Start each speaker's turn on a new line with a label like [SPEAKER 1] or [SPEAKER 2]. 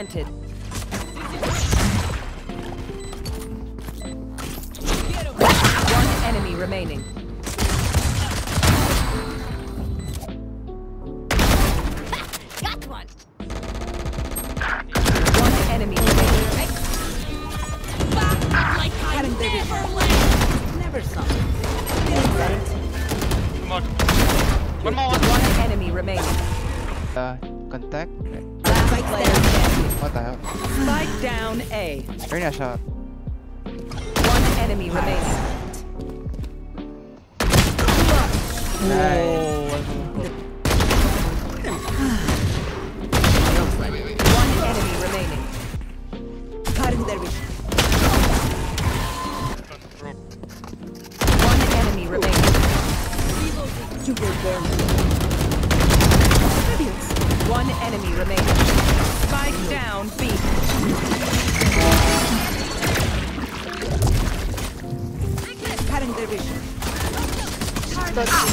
[SPEAKER 1] planted. One enemy remaining.
[SPEAKER 2] Got one.
[SPEAKER 1] One enemy remaining.
[SPEAKER 2] Like I never left.
[SPEAKER 1] Never saw.
[SPEAKER 3] One more.
[SPEAKER 1] One enemy remaining.
[SPEAKER 4] Contact.
[SPEAKER 1] Last player standing.
[SPEAKER 4] What the hell?
[SPEAKER 1] Spike down A.
[SPEAKER 4] Very nice shot.
[SPEAKER 1] One enemy remaining.
[SPEAKER 4] Nice.
[SPEAKER 1] One enemy remaining. Cutting their vision. One enemy remaining. You will burn. One enemy remaining. Spike down B. Cutting their vision.